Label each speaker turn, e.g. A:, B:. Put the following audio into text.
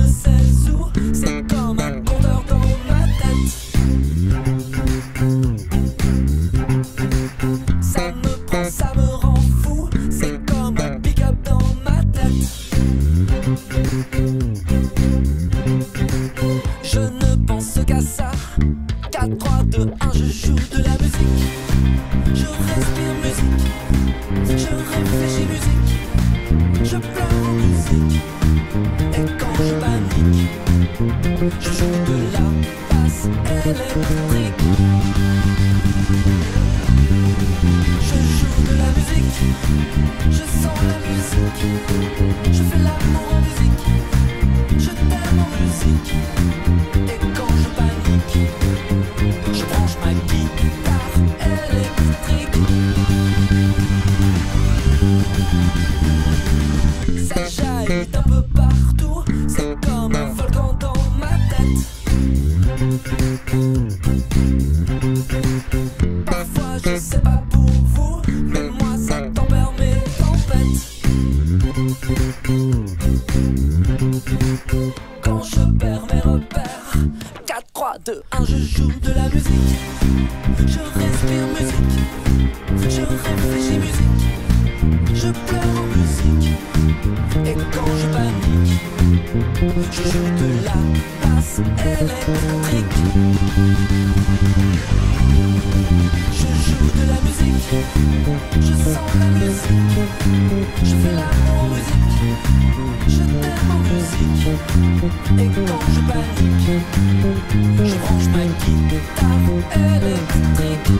A: ne sais où, c'est comme un compteur dans ma tête. Ça me prend, ça me rend fou, c'est comme un pick-up dans ma tête. Je ne pense qu'à ça. 4, 3, 2, 1, je joue de la musique. Je respire musique. Je réfléchis musique. Je pleure en musique. Et quand je panique, je joue de la basse électrique. Je joue de la musique. Je sens la musique. Je fais l'amour en musique. Je t'aime en musique. Et quand je panique, je branche ma guitare électrique. Ça jaillit d'un peu partout, c'est comme un volcan dans ma tête. Parfois je sais pas pour vous, mais moi ça tempère mes tempêtes. Quand je perds mes repères, 4, 3, 2, 1, je joue de la musique. Je respire musique. Je réfléchis musique. Je pleure en musique. Et quand je panique, je joue de la basse électrique. Je joue de la musique. Je sens la musique. Je fais l'amour en musique. Je t'aime en musique. Et quand je panique, je branche ma guitare électrique.